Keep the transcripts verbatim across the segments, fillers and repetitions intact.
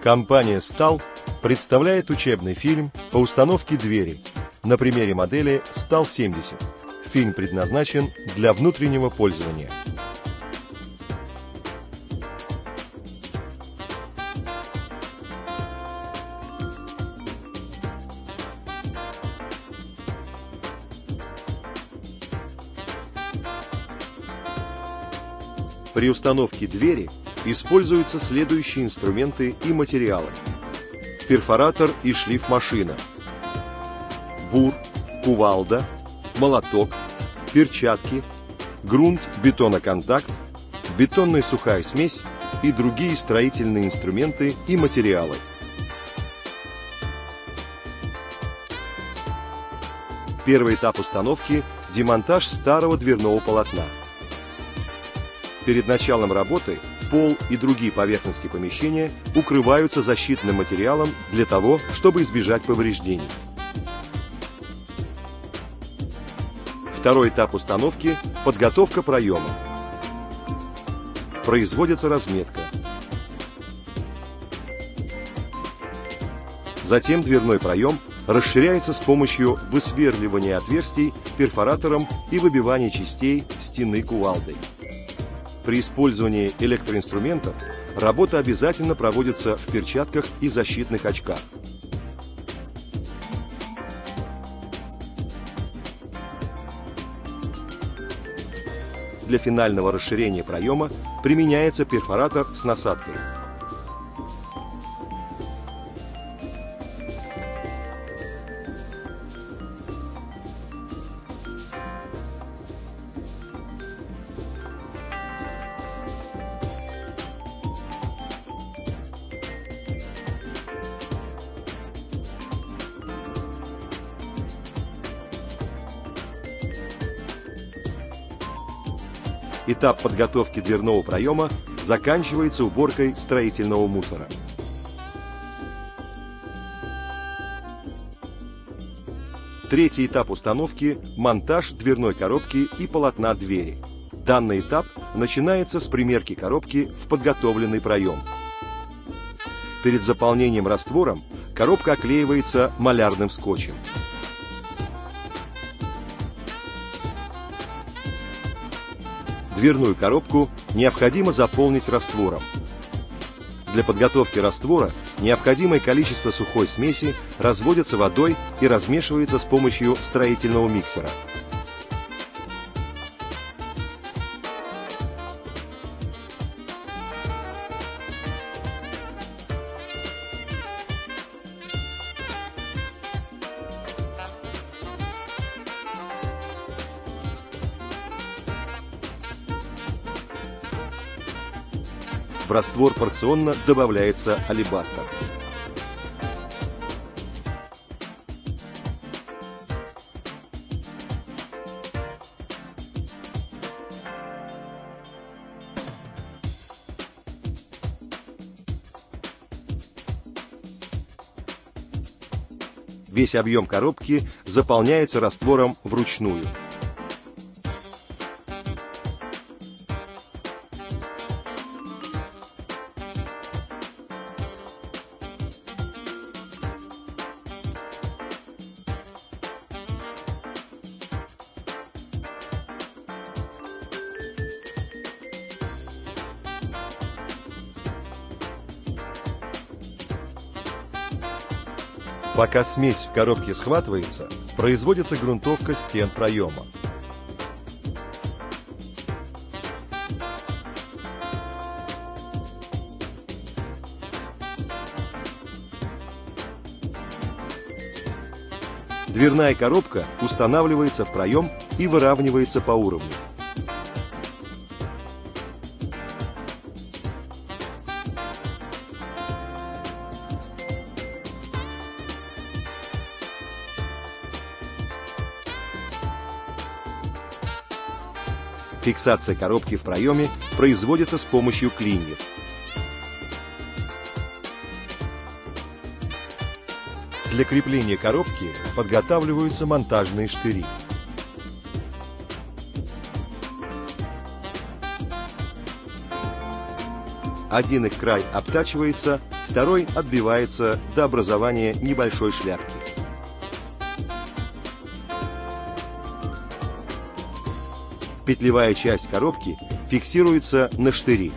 Компания «Стал» представляет учебный фильм по установке двери на примере модели «Стал семьдесят». Фильм предназначен для внутреннего пользования. При установке двери используются следующие инструменты и материалы: перфоратор и шлифмашина, бур, кувалда, молоток, перчатки, грунт, бетоноконтакт, бетонная сухая смесь и другие строительные инструменты и материалы. Первый этап установки – демонтаж старого дверного полотна. Перед началом работы пол и другие поверхности помещения укрываются защитным материалом для того, чтобы избежать повреждений. Второй этап установки – подготовка проема. Производится разметка. Затем дверной проем расширяется с помощью высверливания отверстий перфоратором и выбивания частей стены кувалдой. При использовании электроинструментов работа обязательно проводится в перчатках и защитных очках. Для финального расширения проема применяется перфоратор с насадкой. Этап подготовки дверного проема заканчивается уборкой строительного мусора. Третий этап установки – монтаж дверной коробки и полотна двери. Данный этап начинается с примерки коробки в подготовленный проем. Перед заполнением раствором коробка оклеивается малярным скотчем. Дверную коробку необходимо заполнить раствором. Для подготовки раствора необходимое количество сухой смеси разводится водой и размешивается с помощью строительного миксера. В раствор порционно добавляется алебастр. Весь объем коробки заполняется раствором вручную. Пока смесь в коробке схватывается, производится грунтовка стен проема. Дверная коробка устанавливается в проем и выравнивается по уровню. Фиксация коробки в проеме производится с помощью клиньев. Для крепления коробки подготавливаются монтажные штыри. Один их край обтачивается, второй отбивается до образования небольшой шляпки. Петлевая часть коробки фиксируется на штыри.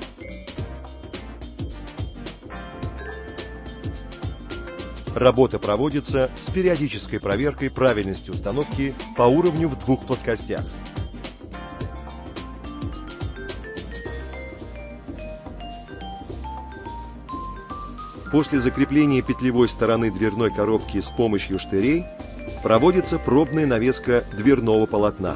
Работа проводится с периодической проверкой правильности установки по уровню в двух плоскостях. После закрепления петлевой стороны дверной коробки с помощью штырей проводится пробная навеска дверного полотна.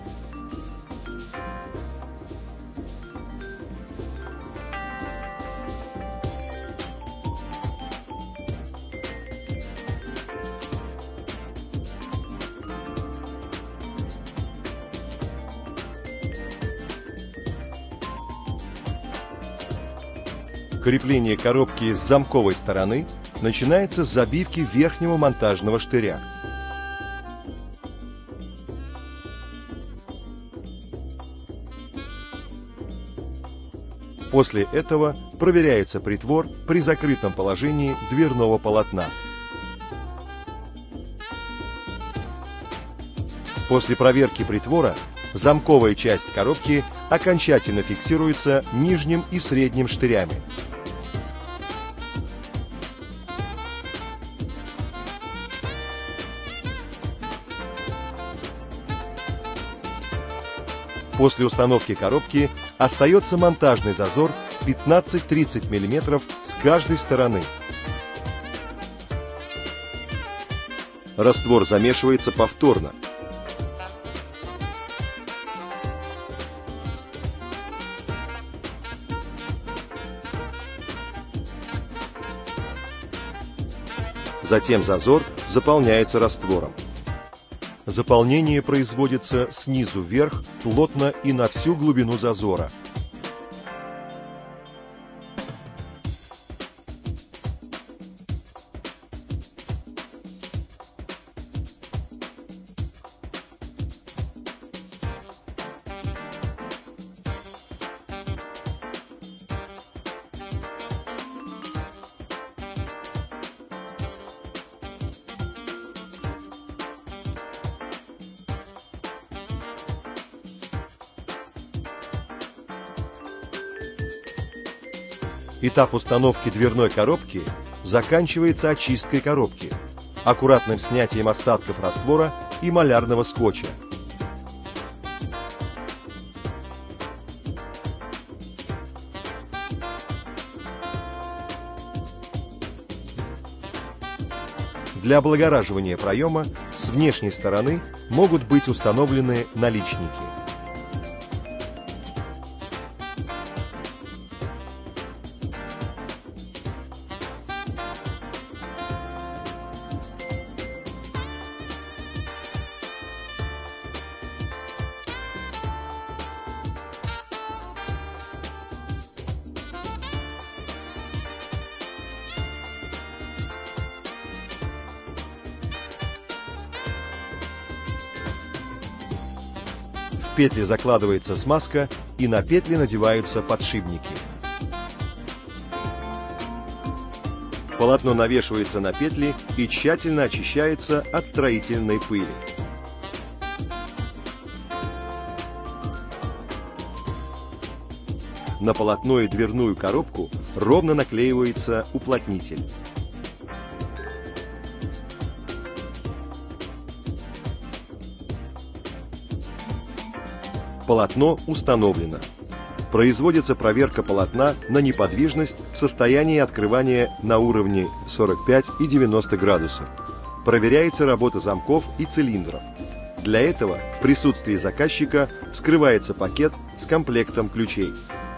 Крепление коробки с замковой стороны начинается с забивки верхнего монтажного штыря. После этого проверяется притвор при закрытом положении дверного полотна. После проверки притвора замковая часть коробки окончательно фиксируется нижним и средним штырями. После установки коробки остается монтажный зазор пятнадцать-тридцать миллиметров с каждой стороны. Раствор замешивается повторно. Затем зазор заполняется раствором. Заполнение производится снизу вверх, плотно и на всю глубину зазора. Этап установки дверной коробки заканчивается очисткой коробки, аккуратным снятием остатков раствора и малярного скотча. Для облагораживания проема с внешней стороны могут быть установлены наличники. В петли закладывается смазка и на петли надеваются подшипники. Полотно навешивается на петли и тщательно очищается от строительной пыли. На полотно и дверную коробку ровно наклеивается уплотнитель. Полотно установлено. Производится проверка полотна на неподвижность в состоянии открывания на уровне сорок пять и девяносто градусов. Проверяется работа замков и цилиндров. Для этого в присутствии заказчика вскрывается пакет с комплектом ключей.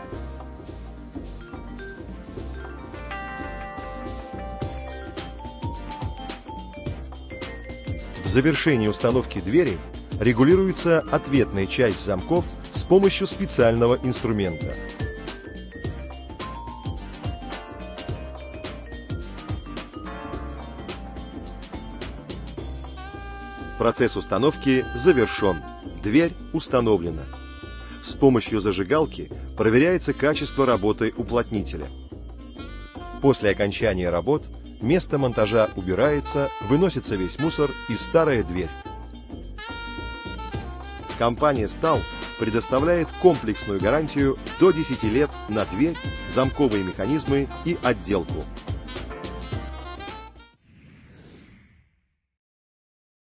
В завершении установки двери регулируется ответная часть замков с помощью специального инструмента. Процесс установки завершен. Дверь установлена. С помощью зажигалки проверяется качество работы уплотнителя. После окончания работ место монтажа убирается, выносится весь мусор и старая дверь. Компания «Стал» предоставляет комплексную гарантию до десяти лет на дверь, замковые механизмы и отделку.